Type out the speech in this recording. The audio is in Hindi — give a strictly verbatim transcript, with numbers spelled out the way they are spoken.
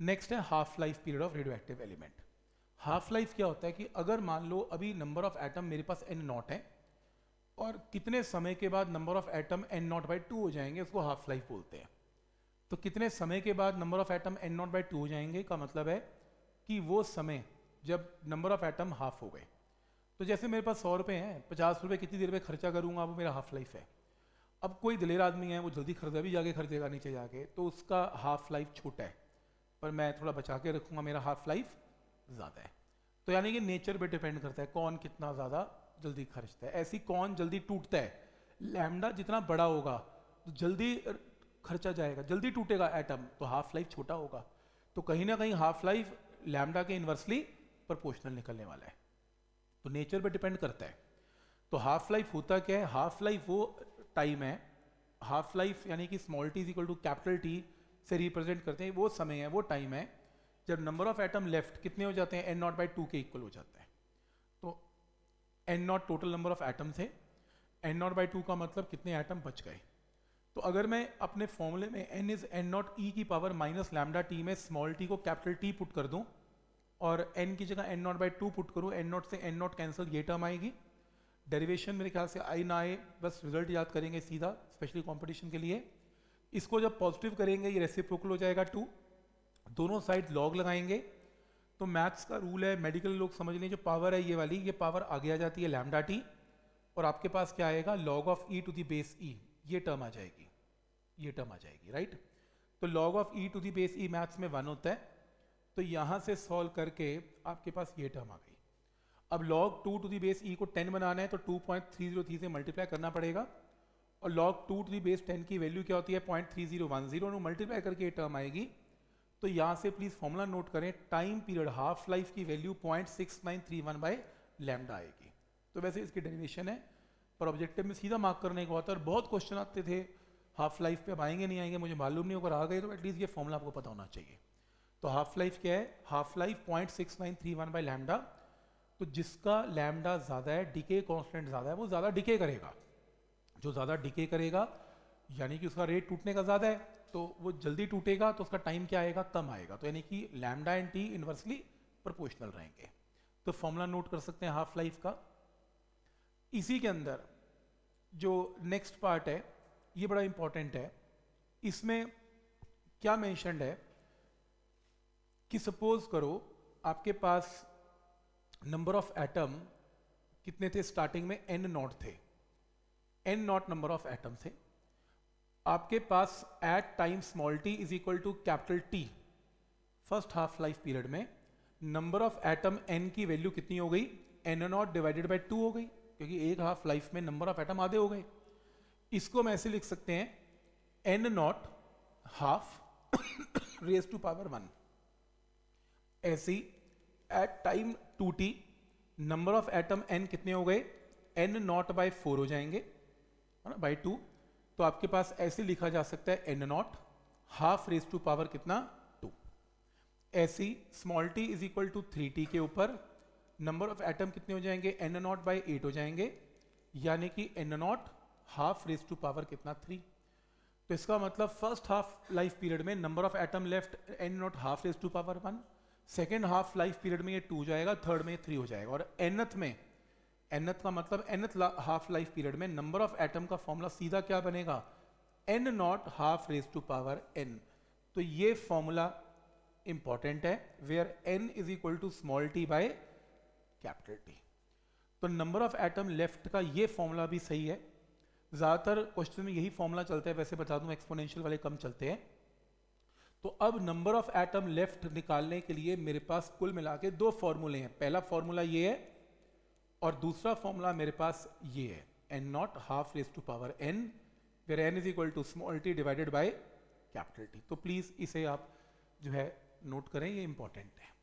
नेक्स्ट है half life period of radioactive element. Half life क्या होता है कि अगर मान लो अभी नंबर ऑफ एटम मेरे पास एन नॉट है और कितने समय के बाद number of atom N naught by two हो जाएंगे, उसको हाफ लाइफ बोलते हैं। तो कितने समय के बाद number of atom N naught by two हो जाएंगे का मतलब है कि वो समय जब नंबर ऑफ एटम हाफ हो गए। तो जैसे मेरे पास सौ रुपये हैं, पचास रुपये कितनी देर में खर्चा करूंगा, वो मेरा हाफ लाइफ है। अब कोई दिलेर आदमी है, वो जल्दी खरीदा भी जाके खरीदेगा नीचे जाके, तो उसका हाफ लाइफ छोटा है, पर मैं थोड़ा बचा के रखूंगा, मेरा हाफ लाइफ ज़्यादा है। तो यानी कि नेचर पे डिपेंड करता है कौन कितना ज़्यादा जल्दी खर्चता है। ऐसी कौन जल्दी टूटता है, लैम्डा जितना बड़ा होगा तो जल्दी खर्चा जाएगा, जल्दी टूटेगा एटम, तो हाफ लाइफ छोटा होगा। तो कहीं ना कहीं हाफ लाइफ लैम्डा के इन्वर्सली प्रोपोर्शनल निकलने वाला है। तो नेचर पे डिपेंड करता है। तो हाफ लाइफ होता क्या है, हाफ लाइफ वो टाइम है, हाफ लाइफ यानी कि small T is equal to capital T से रिप्रेजेंट करते हैं, वो समय है, वो टाइम है जब नंबर ऑफ एटम लेफ्ट कितने हो जाते हैं, एन नॉट बाई टू के इक्वल हो जाता है। तो N naught total number of atoms है, एन नॉट बाई टू का मतलब कितने एटम बच गए। तो अगर मैं अपने फॉर्मूले में N is N naught E की पावर माइनस लैम्डा टी में स्मॉल टी को कैपिटल टी पुट कर दूं और एन की जगह N naught by two put करूं, एन नॉट से एन नॉट कैंसिल, ये टर्म आएगी। डेरिवेशन मेरे ख्याल से आई ना आए, बस रिजल्ट याद करेंगे सीधा, स्पेशली कंपटीशन के लिए। इसको जब पॉजिटिव करेंगे ये रेसिप्रोकल हो जाएगा टू, दोनों साइड लॉग लगाएंगे। तो मैथ्स का रूल है, मेडिकल लोग समझ लें, जो पावर है ये वाली, ये पावर आगे आ जाती है लैम्डा टी, और आपके पास क्या आएगा, log of E to the base E, ये टर्म आ जाएगी, ये टर्म आ जाएगी, राइट। तो log of E to the base E maths में वन होता है, तो यहां से सॉल्व करके आपके पास ये टर्म आ गई। अब log two to the base E को टेन बनाना है तो two point three zero three से मल्टीप्लाई करना पड़ेगा, और log two to the base ten की वैल्यू क्या होती है, point three zero one zero, multiply करके ये टर्म आएगी। तो यहाँ से प्लीज फॉर्मूला नोट करें, टाइम पीरियड हाफ लाइफ की value point six nine three one by lambda आएगी। तो वैसे इसकी डेरिवेशन है, पर ऑब्जेक्टिव में सीधा मार्क करने को आता है। बहुत क्वेश्चन आते थे हाफ लाइफ पे, अब आएंगे नहीं आएंगे मुझे मालूम नहीं, अगर आ गए तो एटलीस्ट ये फॉर्मूला आपको पता होना चाहिए। तो हाफ लाइफ क्या है, half life point six nine three one by lambda. तो जिसका लैम्डा ज़्यादा है, डिके कॉन्स्टेंट ज़्यादा है, वो ज़्यादा डिके करेगा। जो ज़्यादा डिके करेगा यानी कि उसका रेट टूटने का ज़्यादा है, तो वो जल्दी टूटेगा, तो उसका टाइम क्या आएगा, कम आएगा। तो यानी कि lambda and T inversely proportional रहेंगे। तो फॉर्मूला नोट कर सकते हैं हाफ लाइफ का। इसी के अंदर जो नेक्स्ट पार्ट है ये बड़ा इंपॉर्टेंट है। इसमें क्या मेंशन्ड है कि सपोज करो आपके पास नंबर ऑफ एटम कितने थे स्टार्टिंग में, एन नॉट थे, N naught number of atom थे आपके पास at time small T is equal to capital T. First half life period में नंबर ऑफ एटम एन की वैल्यू कितनी हो गई, N naught divided by two हो गई, क्योंकि एक हाफ लाइफ में नंबर ऑफ एटम आधे हो गए। इसको हम ऐसे लिख सकते हैं, N naught half raise to power one. ऐसी eight time two T number of atom N कितने हो गए, एन नॉट बाई फोर हो जाएंगे, है ना, बाई टू। तो आपके पास ऐसे लिखा जा सकता है N naught half raise to power कितना, टू। ऐसी small T is equal to three T के ऊपर नंबर ऑफ एटम कितने हो जाएंगे, एन नॉट बाई एट हो जाएंगे, यानी कि N naught half raise to power कितना, थ्री। तो इसका मतलब फर्स्ट हाफ लाइफ पीरियड में number of atom left N naught half raise to power one, second half life period में ये टू जाएगा, थर्ड में थ्री हो जाएगा, और एनथ में, एनथ का मतलब एनथ हाफ लाइफ पीरियड में नंबर ऑफ एटम का फॉर्मूला सीधा क्या बनेगा, N naught half raise to power N. तो ये फॉर्मूला इंपॉर्टेंट है, where N is equal to small T by capital T. तो नंबर ऑफ एटम लेफ्ट का ये फॉर्मूला भी सही है, ज्यादातर क्वेश्चन में यही फॉर्मूला चलता है, वैसे बता दूं एक्सपोनेंशियल वाले कम चलते हैं। तो अब नंबर ऑफ एटम लेफ्ट निकालने के लिए मेरे पास कुल मिला के दो फॉर्मूले हैं। पहला फॉर्मूला ये है और दूसरा फॉर्मूला मेरे पास ये है, N naught half raise to power N, where N is equal to small T divided by capital T. तो प्लीज इसे आप जो है नोट करें, ये इंपॉर्टेंट है।